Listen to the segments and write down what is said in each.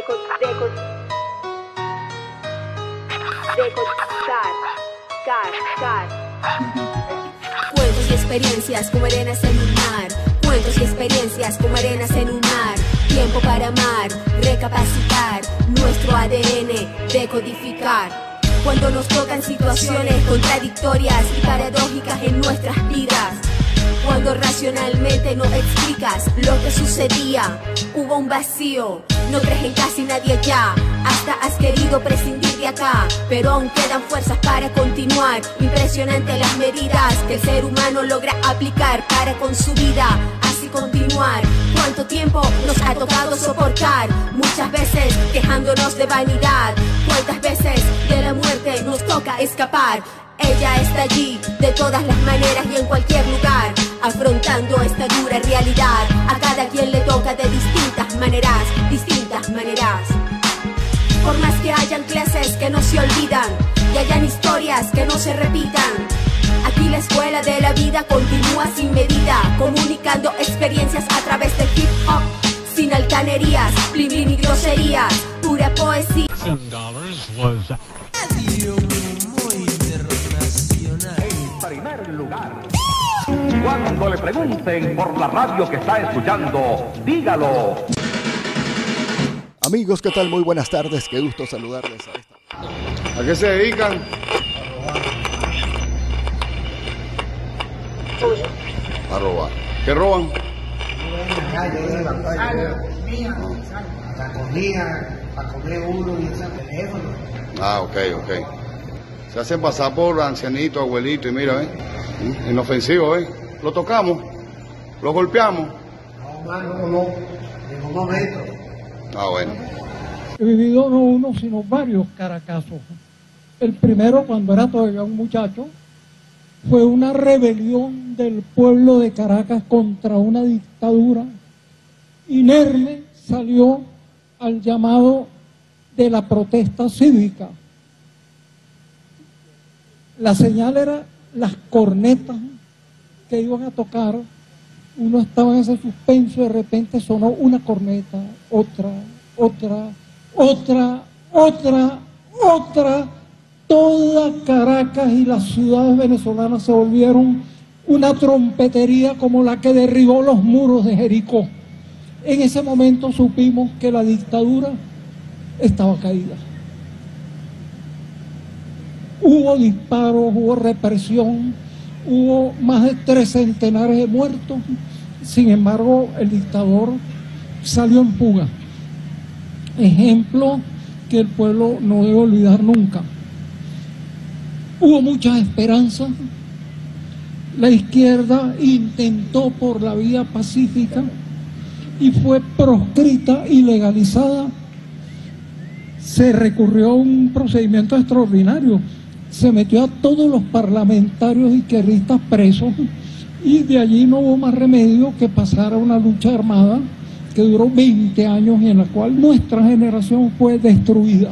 Cuentos y experiencias como arenas en un mar. Cuentos y experiencias como arenas en un mar. Tiempo para amar, recapacitar, nuestro ADN decodificar. Cuando nos tocan situaciones contradictorias y paradójicas en nuestras vidas, cuando racionalmente no explicas lo que sucedía, hubo un vacío, no crees en casi nadie ya, hasta has querido prescindir de acá, pero aún quedan fuerzas para continuar. Impresionante las medidas que el ser humano logra aplicar para con su vida así continuar. Cuánto tiempo nos ha tocado soportar, muchas veces quejándonos de vanidad. Cuántas veces de la muerte nos toca escapar. Ella está allí, de todas las maneras y en cualquier lugar, afrontando esta dura realidad. A cada quien le toca de distintas maneras, distintas maneras. Por más que hayan clases que no se olvidan y hayan historias que no se repitan, aquí la escuela de la vida continúa sin medida, comunicando experiencias a través del hip hop, sin altanerías, blin blin y groserías, pura poesía. Primer lugar. Cuando le pregunten por la radio que está escuchando, dígalo. Amigos, ¿qué tal? Muy buenas tardes, qué gusto saludarles a esta. ¿A qué se dedican? A robar. ¿Qué roban? La comida, a comer uno y ese teléfono. Ah, ok. Se hacen pasar por ancianito, abuelito, y mira, inofensivo, lo tocamos, lo golpeamos. No, mano, no, en un momento. Ah, bueno. He vivido no uno, sino varios caracazos. El primero, cuando era todavía un muchacho, fue una rebelión del pueblo de Caracas contra una dictadura. Inerme salió al llamado de la protesta cívica. La señal era las cornetas que iban a tocar. Uno estaba en ese suspenso, de repente sonó una corneta, otra. Toda Caracas y las ciudades venezolanas se volvieron una trompetería como la que derribó los muros de Jericó. En ese momento supimos que la dictadura estaba caída. Hubo disparos, hubo represión, hubo más de 3 centenares de muertos. Sin embargo, el dictador salió en fuga. Ejemplo que el pueblo no debe olvidar nunca. Hubo muchas esperanzas. La izquierda intentó por la vía pacífica y fue proscrita y legalizada. Se recurrió a un procedimiento extraordinario. Se metió a todos los parlamentarios izquierdistas presos y de allí no hubo más remedio que pasar a una lucha armada que duró 20 años y en la cual nuestra generación fue destruida.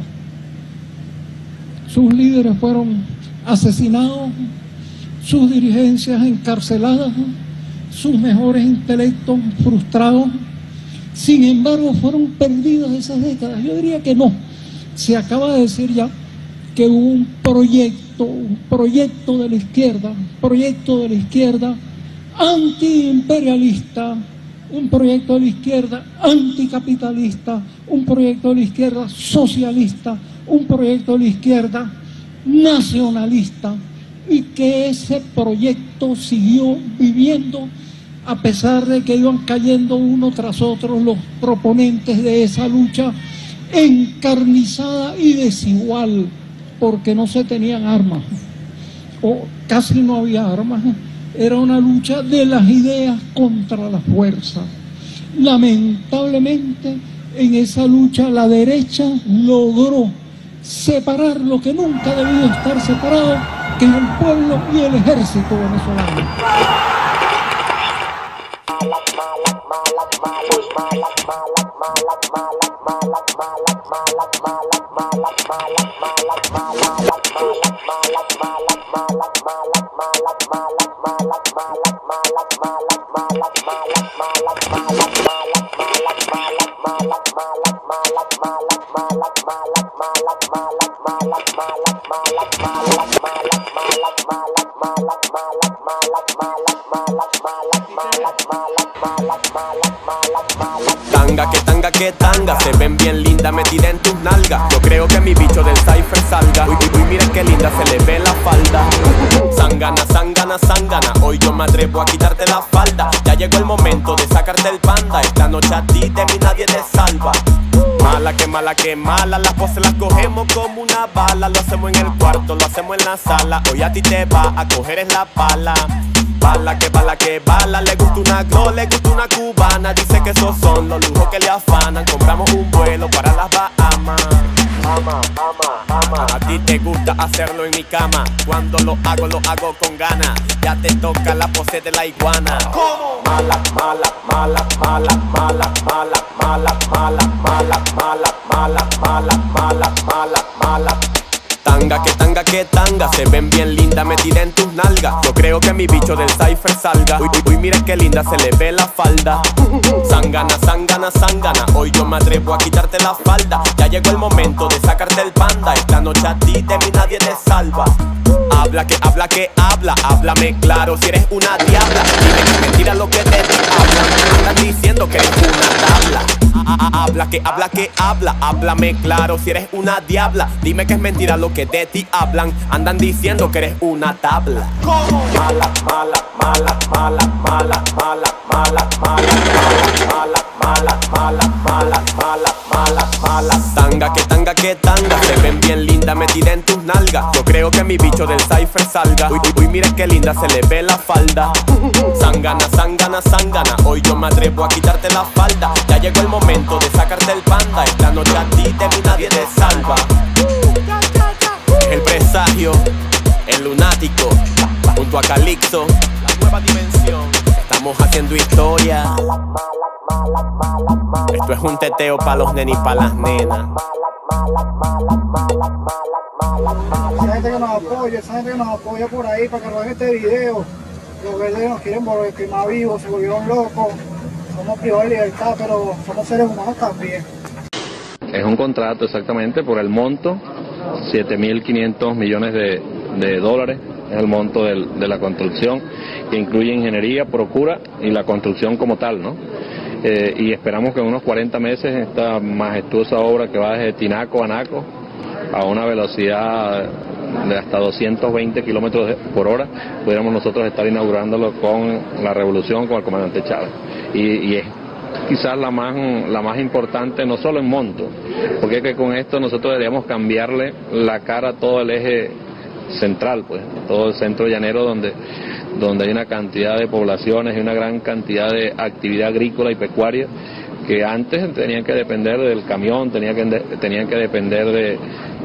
Sus líderes fueron asesinados, sus dirigencias encarceladas, sus mejores intelectos frustrados. Sin embargo, fueron perdidas esas décadas. Yo diría que no. Se acaba de decir ya que hubo un proyecto de la izquierda antiimperialista, un proyecto de la izquierda anticapitalista, un proyecto de la izquierda socialista, un proyecto de la izquierda nacionalista, y que ese proyecto siguió viviendo a pesar de que iban cayendo uno tras otro los proponentes de esa lucha encarnizada y desigual, porque no se tenían armas, o casi no había armas. Era una lucha de las ideas contra la fuerza. Lamentablemente, en esa lucha la derecha logró separar lo que nunca debió estar separado, que es el pueblo y el ejército venezolano. Que tanga, se ven bien lindas metida en tus nalgas. Yo creo que mi bicho del cypher salga. Uy, miren qué linda se le ve la falda. Zángana, zángana, zángana, hoy yo me atrevo a quitarte la falda. Ya llegó el momento de sacarte el panda. Esta noche a ti de mí nadie te salva. Mala, que mala, que mala. Las poses las cogemos como una bala. Lo hacemos en el cuarto, lo hacemos en la sala. Hoy a ti te va a coger es la pala. Bala, que bala, que bala. Le gusta una glow, le gusta una cubana. Dice que esos son los lujos que le afanan. Compramos un vuelo para las Bahamas. A ti te gusta hacerlo en mi cama. Cuando lo hago con ganas. Ya te toca la pose de la iguana. ¿Cómo? Mala, mala, mala, mala, mala, mala, mala, mala, mala, mala, mala, mala, mala, mala, mala. Tanga, que tanga, se ven bien lindas metida en tus nalgas. Yo creo que mi bicho del cypher salga. Uy, mira qué linda se le ve la falda. Zángana, zángana, zángana, hoy yo me atrevo a quitarte la falda. Ya llegó el momento de sacarte el panda. Esta noche a ti de mí nadie te salva. Habla, que habla, que habla, háblame claro si eres una diabla. Dime que mentira lo que te hablan. Andan diciendo que eres una tabla. Habla, que habla, que habla, háblame claro si eres una diabla. Dime que es mentira lo que de ti hablan. Andan diciendo que eres una tabla. ¿Cómo? Mala, mala, mala, mala, mala, mala, mala, mala, mala, mala, mala, mala, mala, mala, mala. Tanga, que tanga, se ven bien lindas metida en tus nalgas. Yo creo que mi bicho del cypher salga. Uy, mira qué linda se le ve la falda. Zángana, zángana, zángana, hoy yo me atrevo a quitarte la falda. Ya llegó el momento de sacarte el panda. Esta noche a ti de mí nadie te salva. El presagio, el lunático, junto a Calixto, la nueva dimensión. Estamos haciendo historia. Esto es un teteo pa' los nenes y pa' las nenas. Esa gente que nos apoya por ahí para que nos vean este video. Los verdes nos quieren volver quemar vivos, se volvieron locos. Somos privados de libertad, pero somos seres humanos también. Es un contrato exactamente por el monto, 7.500 millones de dólares. Es el monto de la construcción, que incluye ingeniería, procura y la construcción como tal, ¿no? Y esperamos que en unos 40 meses esta majestuosa obra que va desde Tinaco a Naco a una velocidad de hasta 220 kilómetros por hora, pudiéramos nosotros estar inaugurándolo con la revolución, con el comandante Chávez. Y es quizás la más importante, no solo en monto, porque es que con esto nosotros deberíamos cambiarle la cara a todo el eje central, pues, todo el centro llanero donde hay una cantidad de poblaciones y una gran cantidad de actividad agrícola y pecuaria que antes tenían que depender del camión, tenían que depender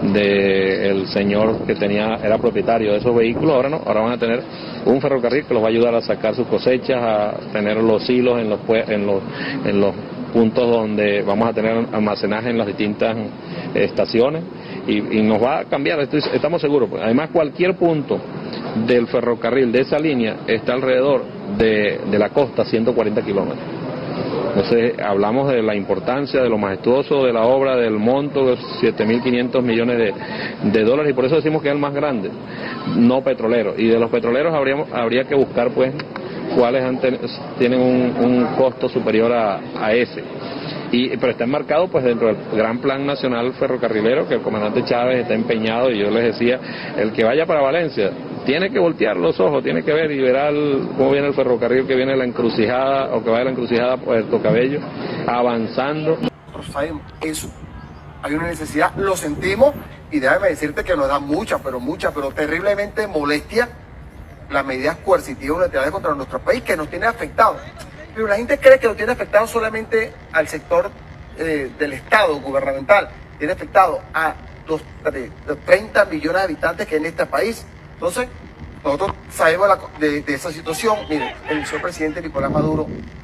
de el señor que era propietario de esos vehículos. Ahora no, ahora van a tener un ferrocarril que los va a ayudar a sacar sus cosechas, a tener los hilos en los puntos donde vamos a tener almacenaje en las distintas estaciones y nos va a cambiar, estamos seguros. Además, cualquier punto del ferrocarril de esa línea está alrededor de la costa, 140 kilómetros. Entonces hablamos de la importancia, de lo majestuoso de la obra, del monto de 7.500 millones de dólares, y por eso decimos que es el más grande, no petrolero. Y de los petroleros habría que buscar pues cuáles tienen un costo superior a ese. Pero está enmarcado pues dentro del gran plan nacional ferrocarrilero que el comandante Chávez está empeñado, y yo les decía, el que vaya para Valencia tiene que voltear los ojos, tiene que ver y verá cómo viene el ferrocarril que viene de la encrucijada, o que va de la encrucijada a Puerto Cabello, avanzando. Nosotros sabemos eso, hay una necesidad, lo sentimos, y déjame decirte que nos da mucha, pero terriblemente molestia las medidas coercitivas unilaterales contra nuestro país, que nos tiene afectado. Pero la gente cree que nos tiene afectado solamente al sector del Estado gubernamental, tiene afectado a los 30 millones de habitantes que hay en este país. Entonces, nosotros sabemos de esa situación. Miren, el señor presidente Nicolás Maduro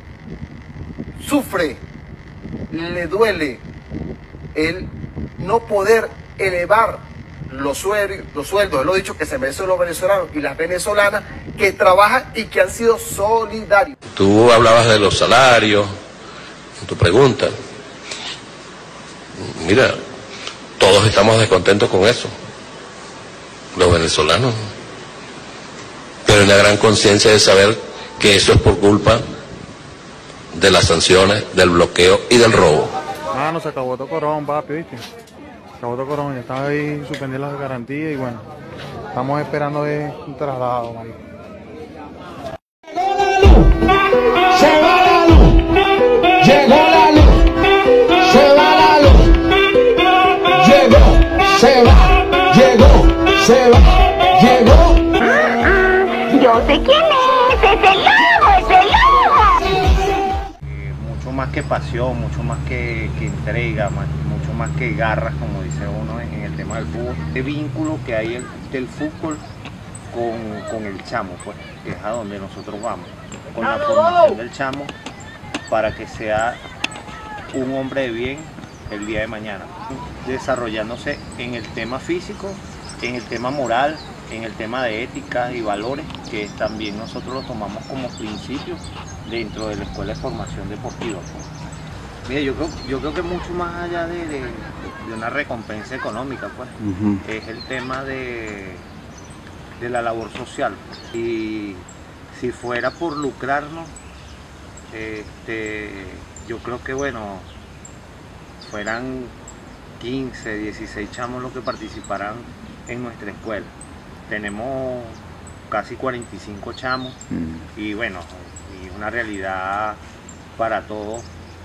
sufre, le duele el no poder elevar los sueldos, él lo ha dicho, que se merecen los venezolanos y las venezolanas que trabajan y que han sido solidarios. Tú hablabas de los salarios, en tu pregunta. Mira, todos estamos descontentos con eso, los venezolanos, pero hay una gran conciencia de saber que eso es por culpa de las sanciones, del bloqueo y del robo. Mano, se acabó todo corón, papi, ¿viste? Se acabó todo corón, ya estaba ahí suspendiendo las garantías y bueno, estamos esperando un traslado, marico. Se va la luz, llegó la luz, se va la luz, llegó, se va, llegó, se va, llegó. Yo sé quién es el lobo, es el lobo. Mucho más que pasión, mucho más que entrega, mucho más que garras, como dice uno en el tema del fútbol. Este vínculo que hay del fútbol con el chamo, pues, que es a donde nosotros vamos, con la formación del chamo para que sea un hombre de bien el día de mañana, desarrollándose en el tema físico, en el tema moral, en el tema de ética y valores, que también nosotros lo tomamos como principios dentro de la escuela de formación deportiva. Mira, yo creo que mucho más allá de una recompensa económica, pues, es el tema de la labor social. Y si fuera por lucrarnos, yo creo que bueno, fueran 15, 16 chamos los que participarán en nuestra escuela. Tenemos casi 45 chamos y bueno, y una realidad para todos,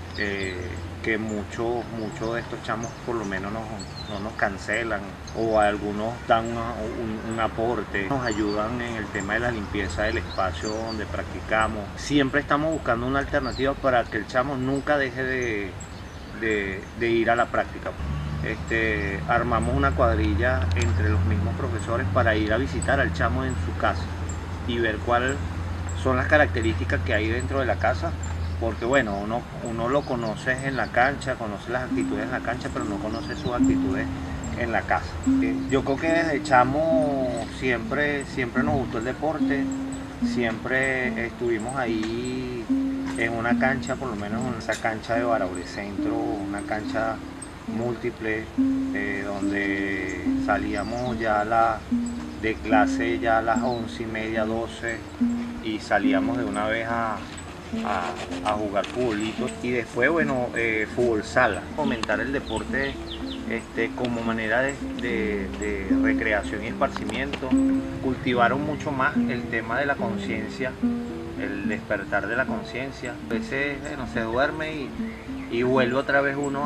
que muchos de estos chamos por lo menos no nos cancelan, o algunos dan un aporte, nos ayudan en el tema de la limpieza del espacio donde practicamos. Siempre estamos buscando una alternativa para que el chamo nunca deje de ir a la práctica. Armamos una cuadrilla entre los mismos profesores para ir a visitar al chamo en su casa y ver cuáles son las características que hay dentro de la casa, porque bueno, uno lo conoce en la cancha, conoce las actitudes en la cancha, pero no conoce sus actitudes en la casa. Yo creo que desde chamo siempre nos gustó el deporte, siempre estuvimos ahí en una cancha, por lo menos en esa cancha de Baraure Centro, una cancha múltiple, donde salíamos ya de clase ya a las 11:30, 12, y salíamos de una vez a jugar futbolito, y después bueno, fútbol sala, fomentar el deporte como manera de recreación y esparcimiento. Cultivaron mucho más el tema de la conciencia, el despertar de la conciencia. A veces bueno, se duerme y vuelve otra vez uno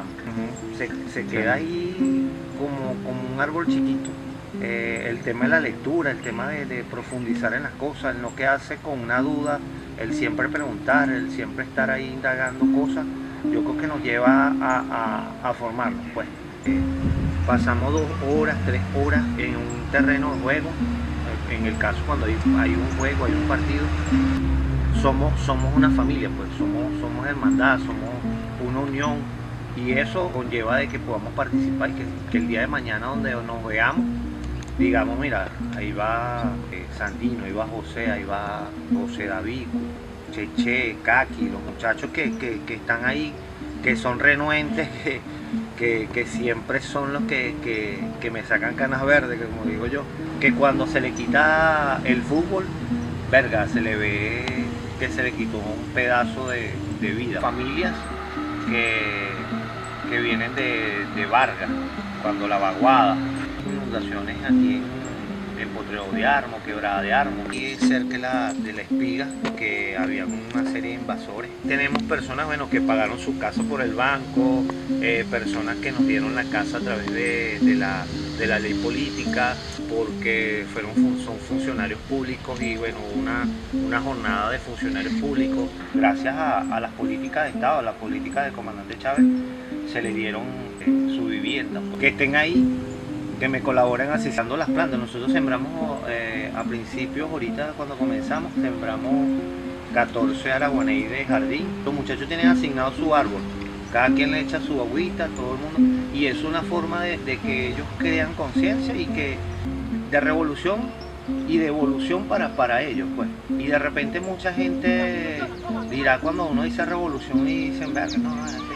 se queda ahí como un árbol chiquito. El tema de la lectura, el tema de profundizar en las cosas, en lo que hace con una duda, el siempre preguntar, el siempre estar ahí indagando cosas, yo creo que nos lleva a formarnos, pues. Pasamos 2 horas, 3 horas en un terreno de juego. En el caso cuando hay un juego, hay un partido, somos una familia, pues, somos hermandad, somos una unión, y eso conlleva de que podamos participar y que el día de mañana donde nos veamos, digamos, mira, ahí va Sandino, ahí va José, ahí va José David, Cheche, Kaki, los muchachos que están ahí, que son renuentes, que siempre son los que me sacan canas verdes, que como digo yo, que cuando se le quita el fútbol, verga, se le ve que se le quitó un pedazo de vida. Familias que vienen de Vargas, cuando la vaguada, inundaciones aquí en Potrero de Armo, Quebrada de Armo, y cerca de la Espiga, que había una serie de invasores. Tenemos personas, bueno, que pagaron su casa por el banco, personas que nos dieron la casa a través de la ley política, porque son funcionarios públicos, y bueno, una jornada de funcionarios públicos. Gracias a las políticas de Estado, a las políticas del comandante Chávez, se les dieron su vivienda. Que estén ahí, que me colaboren asesando las plantas. Nosotros sembramos a principios, ahorita cuando comenzamos, sembramos 14 araguaney de jardín. Los muchachos tienen asignado su árbol, cada quien le echa su agüita, todo el mundo, y es una forma de que ellos crean conciencia y que de revolución y de evolución para ellos, pues. Y de repente mucha gente dirá, cuando uno dice revolución y dicen, verga, no,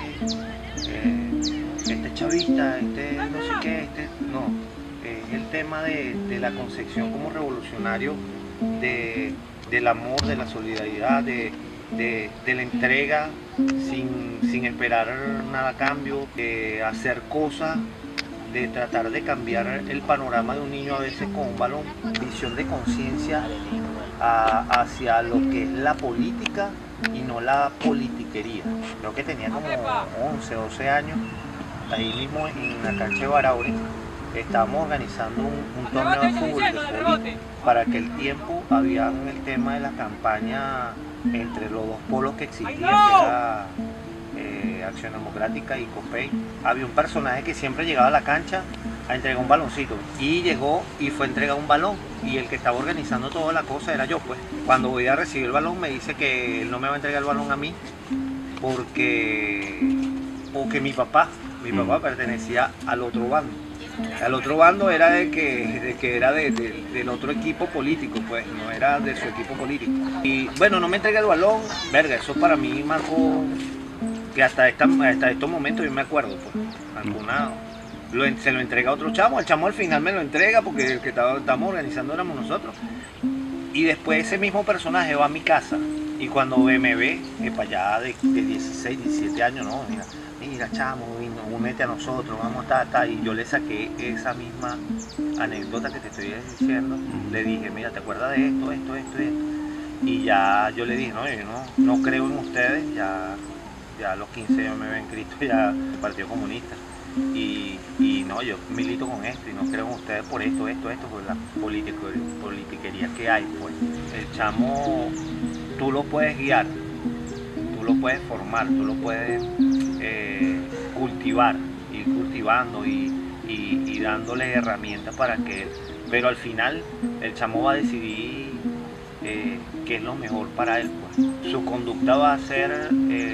este chavista, no sé qué, no, es el tema de la concepción como revolucionario del amor, de la solidaridad, de la entrega sin esperar nada a cambio, de hacer cosas, de tratar de cambiar el panorama de un niño a veces con un balón, visión de conciencia hacia lo que es la política y no la politiquería. Creo que tenía como 11, 12 años, ahí mismo en la cancha de Baraure, estábamos organizando un torneo de fútbol para aquel tiempo. Había el tema de la campaña entre los dos polos que existían, que era Acción Democrática y COPEI. Había un personaje que siempre llegaba a la cancha a entregar un baloncito, y llegó y fue a entregar un balón, y el que estaba organizando toda la cosa era yo. Pues cuando voy a recibir el balón me dice que él no me va a entregar el balón a mí porque mi papá pertenecía al otro bando. El otro bando era de que era del otro equipo político, pues no era de su equipo político. Y bueno, no me entrega el balón, verga, eso para mí marcó, que hasta estos momentos yo me acuerdo, pues, se lo entrega a otro chamo, el chamo al final me lo entrega porque el que estábamos organizando éramos nosotros. Y después ese mismo personaje va a mi casa, y cuando me ve, para allá de 16, 17 años, no, mira chamo, únete a nosotros, vamos a y yo le saqué esa misma anécdota que te estoy diciendo. Le dije, mira, ¿te acuerdas de esto? Y ya yo le dije, no, yo no creo en ustedes, ya a los 15 yo me había inscrito ya al Partido Comunista. Y no, yo milito con esto y no creo en ustedes por esto, por la politiquería que hay, pues. El chamo, tú lo puedes guiar, tú lo puedes formar, tú lo puedes cultivar, ir cultivando y dándole herramientas para que, pero al final el chamo va a decidir qué es lo mejor para él, pues. Su conducta va a ser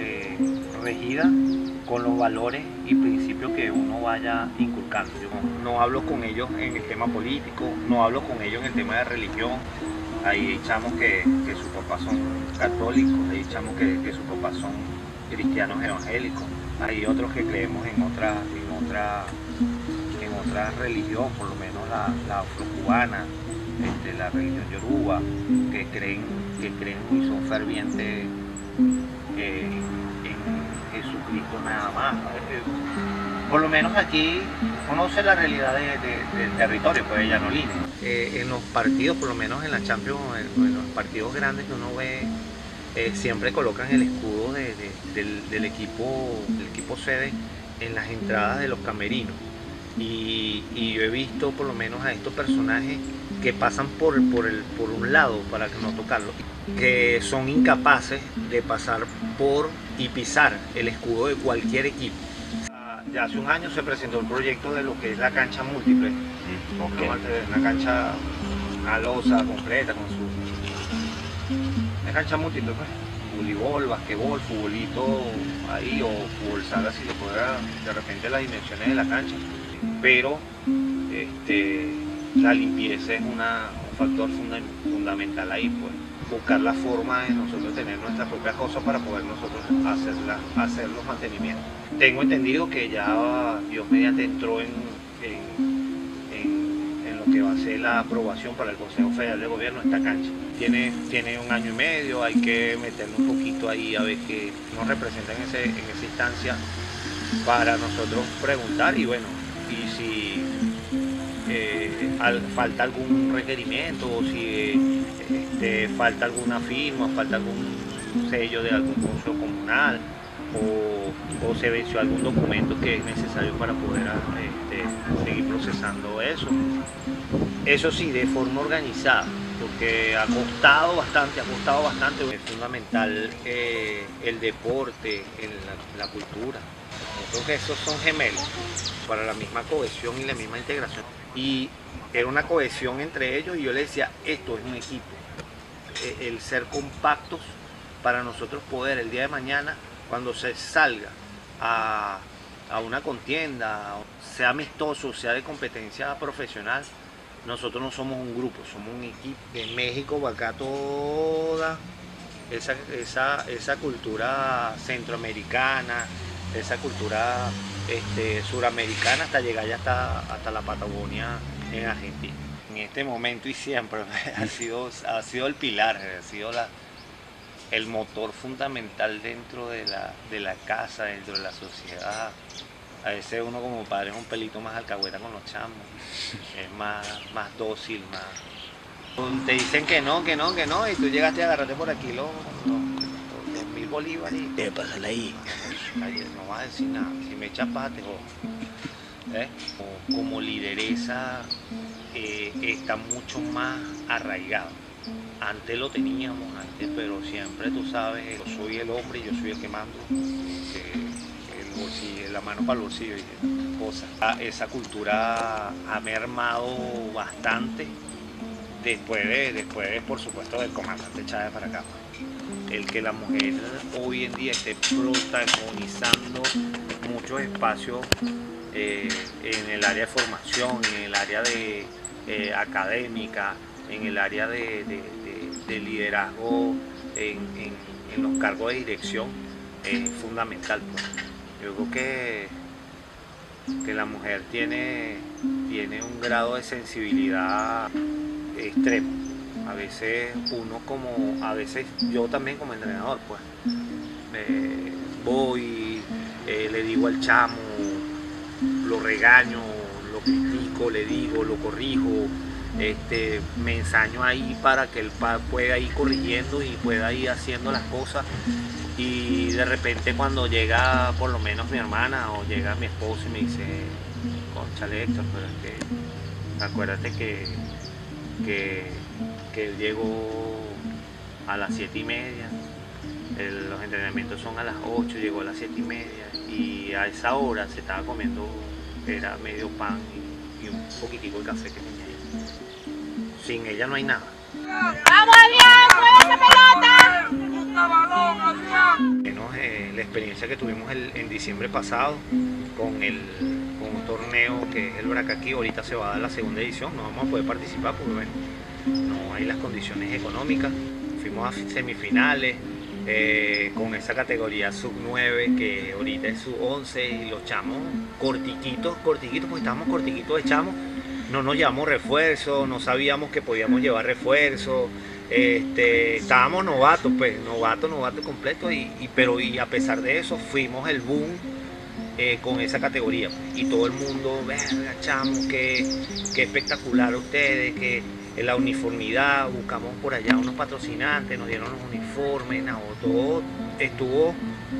regida con los valores y principios que uno vaya inculcando. Yo no hablo con ellos en el tema político, no hablo con ellos en el tema de religión. Hay chamos que sus papás son católicos, hay chamos que sus papás son cristianos evangélicos, hay otros que creemos en otra religión, por lo menos la afrocubana, la religión yoruba, que creen y son fervientes en Jesucristo nada más. Por lo menos aquí conoce la realidad del territorio, pues, de Llanolines. En los partidos, por lo menos en la Champions, en los partidos grandes que uno ve, siempre colocan el escudo del equipo sede en las entradas de los camerinos. Y yo he visto por lo menos a estos personajes que pasan por un lado para no tocarlo, que son incapaces de pasar por y pisar el escudo de cualquier equipo. Ya hace un año se presentó el proyecto de lo que es la cancha múltiple, una cancha a losa completa con una cancha múltiple, pues, voleibol, basquetbol, futbolito ahí, o fútbol sala si se pudiera de repente las dimensiones de la cancha, pero la limpieza es un factor fundamental ahí, pues. Buscar la forma de nosotros tener nuestras propias cosas para poder nosotros hacer los mantenimientos. Tengo entendido que ya Dios mediante entró en lo que va a ser la aprobación para el Consejo Federal de Gobierno esta cancha. Tiene 1 año y medio, hay que meterle un poquito ahí a ver qué nos representa en esa instancia para nosotros preguntar, y bueno, y si falta algún requerimiento, o si falta alguna firma, falta algún sello de algún consejo comunal, o se venció algún documento que es necesario para poder seguir procesando eso. Eso sí, de forma organizada, porque ha costado bastante. Es fundamental el deporte, la cultura. Yo creo que esos son gemelos para la misma cohesión y la misma integración. Y era una cohesión entre ellos, y yo les decía, esto es un equipo. El ser compactos para nosotros poder el día de mañana, cuando se salga a una contienda, sea amistoso, sea de competencia profesional, nosotros no somos un grupo, somos un equipo. De México acá toda esa cultura centroamericana, esa cultura suramericana, hasta llegar ya hasta la Patagonia en Argentina. En este momento y siempre ha sido el pilar, ha sido el motor fundamental dentro de la casa, dentro de la sociedad. A veces uno como padre es un pelito más alcahueta con los chamos, es más dócil, más... Te dicen que no, y tú llegaste a agarrarte por aquí los 2.000 bolívares y... Pásale ahí. No vas a decir nada, si me echas paja te jodo. Como lideresa está mucho más arraigado. Antes lo teníamos, pero siempre tú sabes, yo soy el hombre y yo soy el que mando. El bolsillo, la mano para el bolsillo y cosas. Esa cultura ha mermado bastante después por supuesto, del comandante Chávez para acá. El que la mujer hoy en día esté protagonizando muchos espacios en el área de formación, en el área de académica, en el área de liderazgo, en los cargos de dirección, es fundamental. Pues. Yo creo que la mujer tiene un grado de sensibilidad extremo. A veces yo también como entrenador, pues, voy, le digo al chamo, lo regaño, lo critico, le digo, lo corrijo, me ensaño ahí para que él pueda ir corrigiendo y pueda ir haciendo las cosas. Y de repente cuando llega por lo menos mi hermana o llega mi esposo y me dice, cónchale Héctor, pero es que acuérdate que él llegó a las 7:30, los entrenamientos son a las 8, llegó a las 7:30 y a esa hora se estaba comiendo, era medio pan y un poquitico de café que tenía ahí. Sin ella no hay nada. ¡Vamos, Adrián! ¡Mueve esa Menos la experiencia que tuvimos en diciembre pasado con un torneo que es el Bracaquí. Ahorita se va a dar la segunda edición, no vamos a poder participar porque bueno, no hay las condiciones económicas. Fuimos a semifinales con esa categoría sub-9 que ahorita es sub-11 y los chamos cortiquitos porque estábamos cortiquitos de chamos. No nos llevamos refuerzos, no sabíamos que podíamos llevar refuerzos, estábamos novatos, pues, novatos completos, pero a pesar de eso fuimos el boom con esa categoría. Y todo el mundo, verga, chamo, qué espectacular ustedes, que en la uniformidad, buscamos por allá unos patrocinantes, nos dieron los uniformes, todo estuvo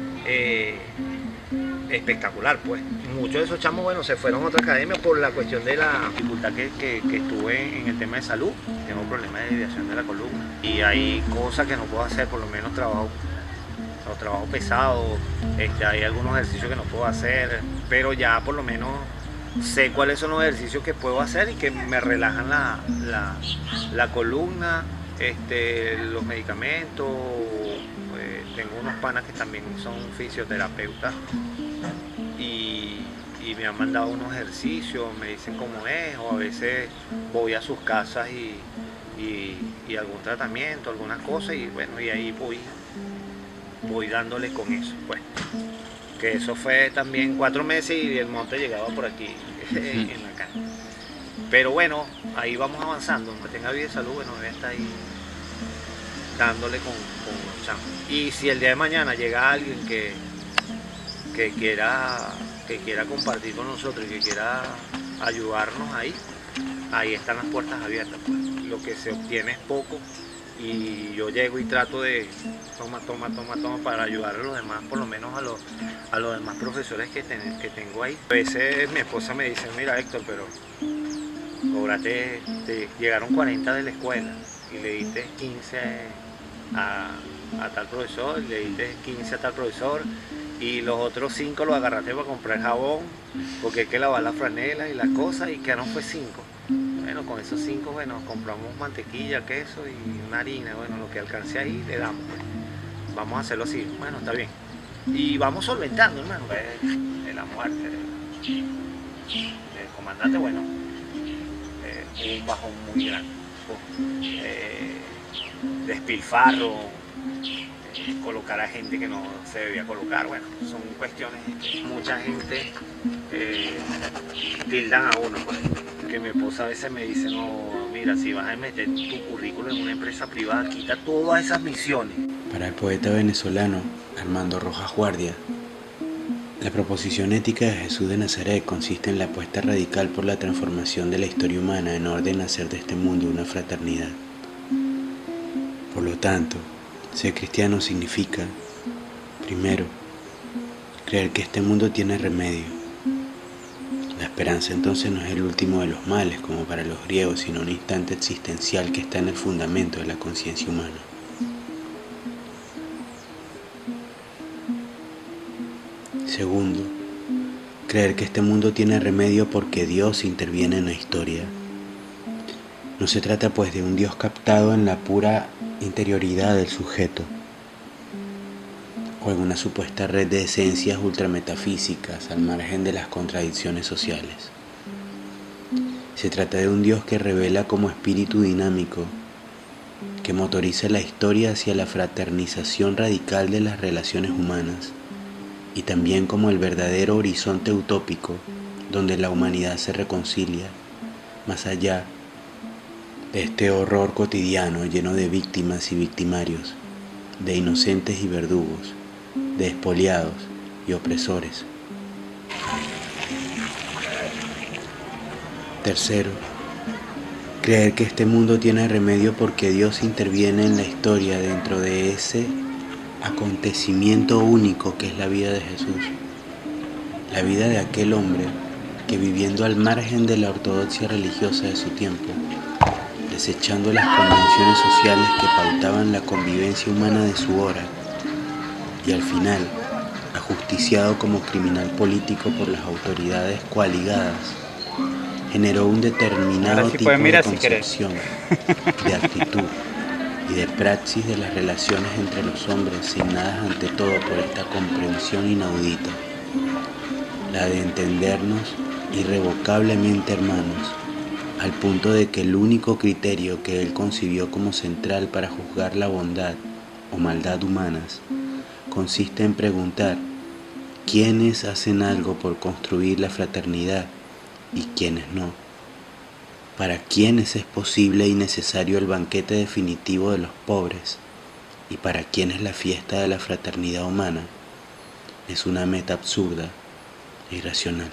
espectacular, pues. Muchos de esos chamos, bueno, se fueron a otra academia por la cuestión de la dificultad que estuve en el tema de salud. Tengo problemas de desviación de la columna y hay cosas que no puedo hacer, por lo menos trabajo pesado, hay algunos ejercicios que no puedo hacer, pero ya por lo menos sé cuáles son los ejercicios que puedo hacer y que me relajan la columna, los medicamentos. Tengo unos panas que también son fisioterapeutas y me han mandado unos ejercicios, me dicen cómo es, o a veces voy a sus casas y algún tratamiento, algunas cosas, y bueno, y ahí voy dándole con eso, pues. Que eso fue también 4 meses y el monte llegaba por aquí en la calle. Pero bueno, ahí vamos avanzando, aunque tenga vida y salud, bueno, voy a estar ahí dándole con los chamos. Y si el día de mañana llega alguien que quiera compartir con nosotros y que quiera ayudarnos ahí están las puertas abiertas, pues. Lo que se obtiene es poco y yo llego y trato de toma para ayudar a los demás, por lo menos a los demás profesores que tengo ahí. A veces mi esposa me dice, mira Héctor, pero cobrate, te llegaron 40 de la escuela y le diste 15 a tal profesor, le diste 15 a tal profesor y los otros 5 los agarraste para comprar jabón porque hay que lavar la franela y las cosas y quedaron fue 5. Bueno, con esos 5, bueno, compramos mantequilla, queso y una harina, bueno, lo que alcance ahí le damos, pues. Vamos a hacerlo así, bueno, está bien. Y vamos solventando, hermano, de la muerte del comandante, bueno, un bajón muy grande. Despilfarro, colocar a gente que no se debía colocar, bueno, son cuestiones que mucha gente tildan a uno, pues. Que mi esposa a veces me dice, no, mira, si vas a meter tu currículo en una empresa privada, quita todas esas misiones Para el poeta venezolano Armando Rojas Guardia, la proposición ética de Jesús de Nazaret consiste en la apuesta radical por la transformación de la historia humana en orden a hacer de este mundo una fraternidad. Por lo tanto, ser cristiano significa, primero, creer que este mundo tiene remedio. La esperanza entonces no es el último de los males, como para los griegos, sino un instante existencial que está en el fundamento de la conciencia humana. Segundo, creer que este mundo tiene remedio porque Dios interviene en la historia. No se trata pues de un Dios captado en la pura interioridad del sujeto, o en una supuesta red de esencias ultrametafísicas al margen de las contradicciones sociales. Se trata de un Dios que revela como espíritu dinámico, que motoriza la historia hacia la fraternización radical de las relaciones humanas, y también como el verdadero horizonte utópico donde la humanidad se reconcilia, más allá de este horror cotidiano lleno de víctimas y victimarios, de inocentes y verdugos, de expoliados y opresores. Tercero, creer que este mundo tiene remedio porque Dios interviene en la historia dentro de ese acontecimiento único que es la vida de Jesús, la vida de aquel hombre que, viviendo al margen de la ortodoxia religiosa de su tiempo, desechando las convenciones sociales que pautaban la convivencia humana de su hora, y al final, ajusticiado como criminal político por las autoridades coaligadas, generó un determinado tipo de concepción, de actitud y de praxis de las relaciones entre los hombres, signadas ante todo por esta comprensión inaudita, la de entendernos irrevocablemente hermanos, al punto de que el único criterio que él concibió como central para juzgar la bondad o maldad humanas consiste en preguntar quiénes hacen algo por construir la fraternidad y quiénes no. Para quienes es posible y necesario el banquete definitivo de los pobres, y para quienes la fiesta de la fraternidad humana es una meta absurda e irracional.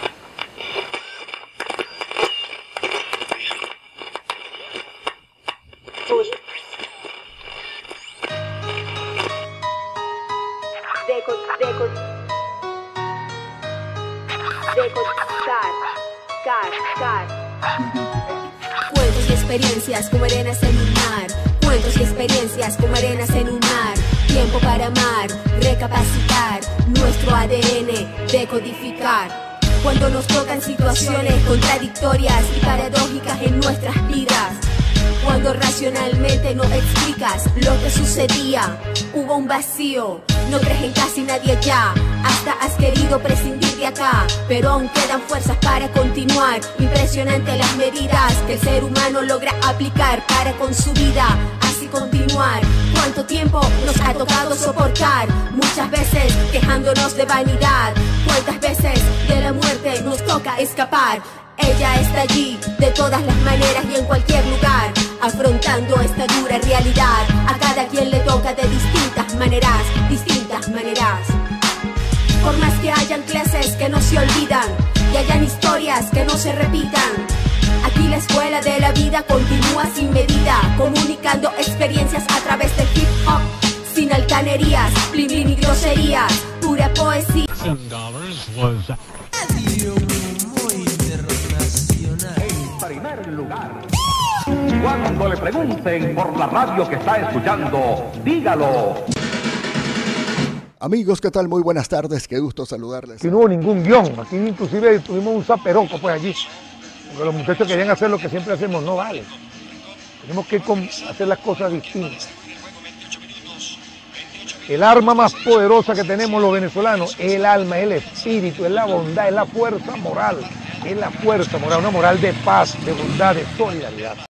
Cuentos y experiencias como arenas en un mar. Cuentos y experiencias como arenas en un mar. Tiempo para amar, recapacitar. Nuestro ADN, decodificar. Cuando nos tocan situaciones contradictorias y paradójicas en nuestras vidas. Cuando racionalmente no explicas lo que sucedía. Hubo un vacío, no crees en casi nadie ya. Hasta has querido prescindir de acá, pero aún quedan fuerzas para continuar. Impresionante las medidas que el ser humano logra aplicar para con su vida así continuar. Cuánto tiempo nos ha tocado soportar, muchas veces quejándonos de vanidad. Cuántas veces de la muerte nos toca escapar. Ella está allí, de todas las maneras y en cualquier lugar, afrontando esta dura realidad. A cada quien le toca de distintas maneras, distintas maneras. Por más que hayan clases que no se olvidan y hayan historias que no se repitan, aquí la escuela de la vida continúa sin medida, comunicando experiencias a través del hip hop, sin altanerías, blin blin y groserías, pura poesía. En primer lugar, cuando le pregunten por la radio que está escuchando, dígalo. Amigos, ¿qué tal? Muy buenas tardes, qué gusto saludarles. Aquí no hubo ningún guión, aquí inclusive tuvimos un zaperoco pues allí, porque los muchachos querían hacer lo que siempre hacemos, no vale. Tenemos que hacer las cosas distintas. El arma más poderosa que tenemos los venezolanos es el alma, es el espíritu, es la bondad, es la fuerza moral, una moral de paz, de bondad, de solidaridad.